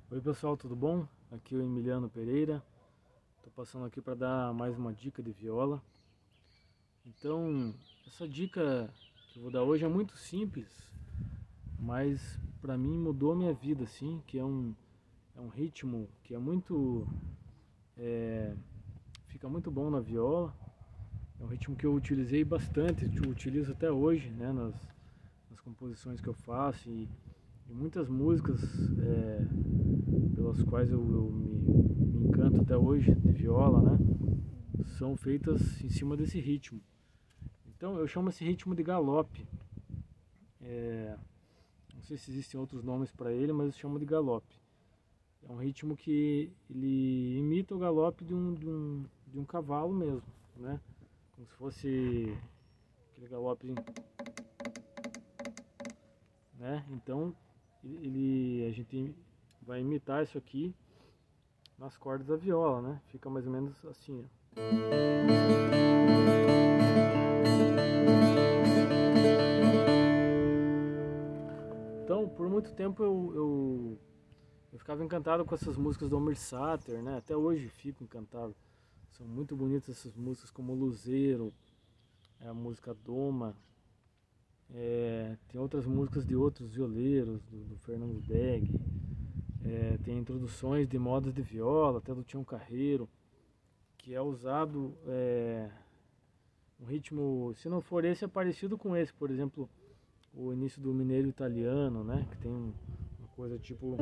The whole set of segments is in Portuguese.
Oi pessoal, tudo bom? Aqui é o Emiliano Pereira. Estou passando aqui para dar mais uma dica de viola. Então, essa dica que eu vou dar hoje é muito simples, mas para mim mudou minha vida, assim, que é um ritmo que é muito, fica muito bom na viola. É um ritmo que eu utilizei bastante, utilizo até hoje, né, nas composições que eu faço e muitas músicas pelas quais eu me encanto até hoje de viola, né, são feitas em cima desse ritmo. Então eu chamo esse ritmo de galope. Não sei se existem outros nomes para ele, mas eu chamo de galope. É um ritmo que ele imita o galope de um cavalo mesmo, né? Como se fosse aquele galope, né? Então a gente vai imitar isso aqui nas cordas da viola, né? Fica mais ou menos assim, ó. Então, por muito tempo eu ficava encantado com essas músicas do Almir Sater, né? Até hoje fico encantado. São muito bonitas essas músicas, como Luzeiro, a música Doma. Tem outras músicas de outros violeiros, do Fernando Degg. Tem introduções de modas de viola, até do Tião Carreiro, que é usado um ritmo, se não for esse, é parecido com esse. Por exemplo, o início do Mineiro Italiano, né? Que tem uma coisa tipo...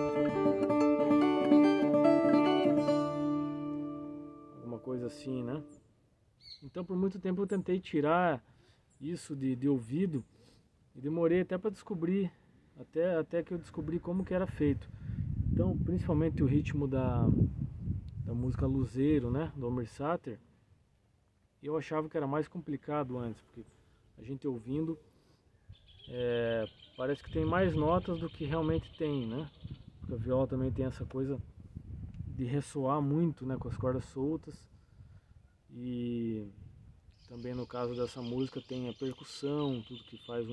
alguma coisa assim, né? Então por muito tempo eu tentei tirar isso de ouvido e demorei até para descobrir, até que eu descobri como que era feito. Então, principalmente o ritmo da música Luzeiro, né, do Almir Sater, eu achava que era mais complicado antes, porque a gente ouvindo parece que tem mais notas do que realmente tem, né? Porque a viola também tem essa coisa de ressoar muito, né, com as cordas soltas. E também no caso dessa música tem a percussão, tudo que faz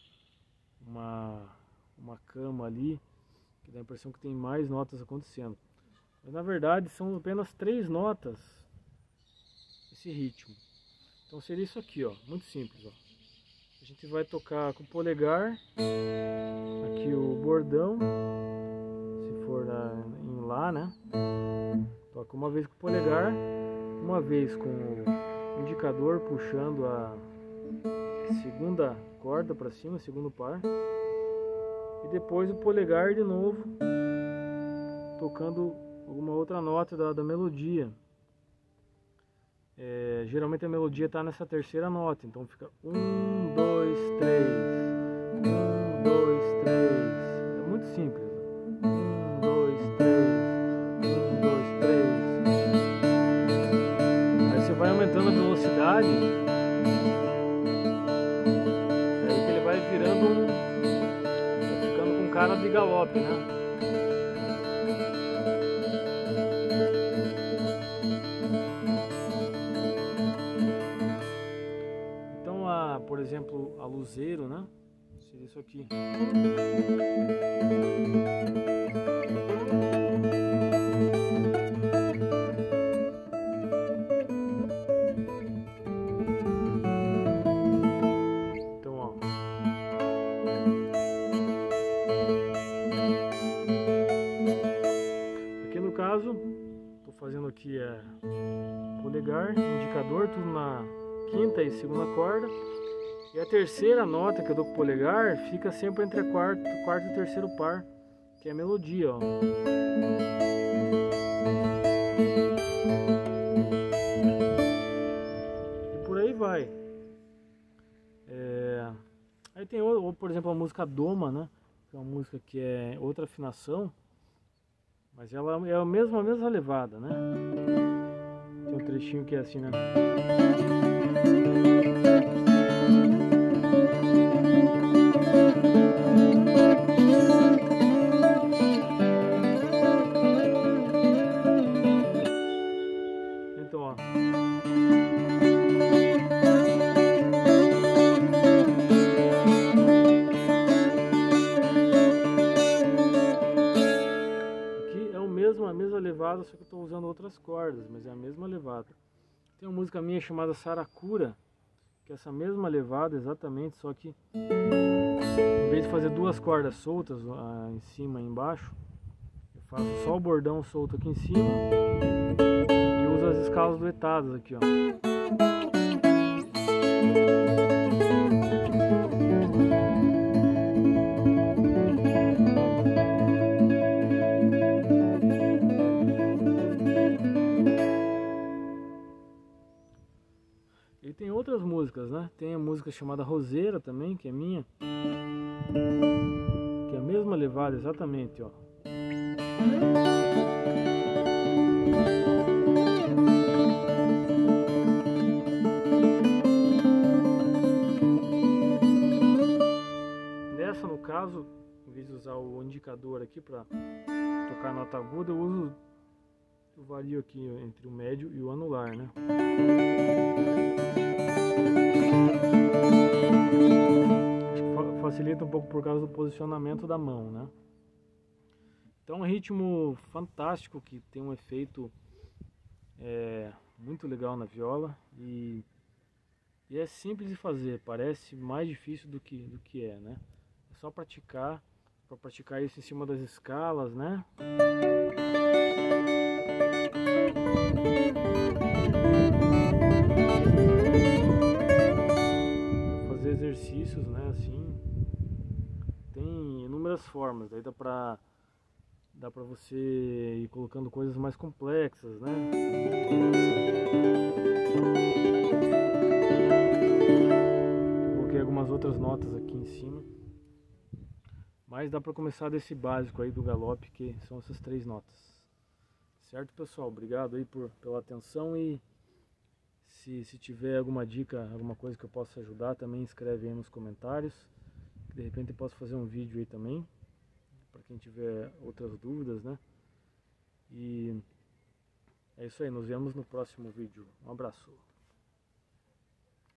uma cama ali, que dá a impressão que tem mais notas acontecendo. Mas na verdade são apenas 3 notas esse ritmo. Então seria isso aqui, ó, muito simples, ó. A gente vai tocar com o polegar, aqui o bordão, se for em Lá, né? Toca uma vez com o polegar, uma vez com o indicador puxando a segunda corda para cima, segundo par, e depois o polegar de novo tocando alguma outra nota da melodia. Geralmente a melodia está nessa terceira nota, então fica 1, 2, 3, 1, 2, 3. É muito simples. 1, 2, 3, 1, 2, 3. Aí você vai aumentando a velocidade, aí que ele vai virando vai ficando com cara de galope, né? Por exemplo, a Luzeiro, né? Seria isso aqui. Então, ó. Aqui no caso, tô fazendo aqui polegar, indicador, tudo na quinta e segunda corda. E a terceira nota que eu dou com o polegar fica sempre entre a quarto e terceiro par, que é a melodia, ó. E por aí vai. Aí tem, por exemplo, a música Doma, né? Que é uma música que é outra afinação, mas ela é a mesma levada, né? Tem um trechinho que é assim, né? Então, ó. mesma levada, só que eu estou usando outras cordas, mas é a mesma levada. Tem uma música minha chamada Saracura, que é essa mesma levada exatamente, só que em vez de fazer duas cordas soltas em cima e embaixo, eu faço só o bordão solto aqui em cima e uso as escalas duetadas aqui, ó. E tem outras músicas, né? Tem a música chamada Roseira também, que é minha, que é a mesma levada exatamente, ó. Nessa, no caso, em vez de usar o indicador aqui para tocar a nota aguda, eu uso o vario aqui entre o médio e o anular, né? Acho que facilita um pouco por causa do posicionamento da mão, né? Então é um ritmo fantástico que tem um efeito muito legal na viola e é simples de fazer, parece mais difícil do que é, né? É só praticar, para praticar isso em cima das escalas, né? Fazer exercícios, né? Assim, tem inúmeras formas, daí dá pra você ir colocando coisas mais complexas, né? Coloquei algumas outras notas aqui em cima, mas dá pra começar desse básico aí do galope, que são essas 3 notas. Certo, pessoal? Obrigado aí pela atenção e se tiver alguma dica, alguma coisa que eu possa ajudar, também escreve aí nos comentários. De repente eu posso fazer um vídeo aí também, para quem tiver outras dúvidas, né? E é isso aí, nos vemos no próximo vídeo. Um abraço.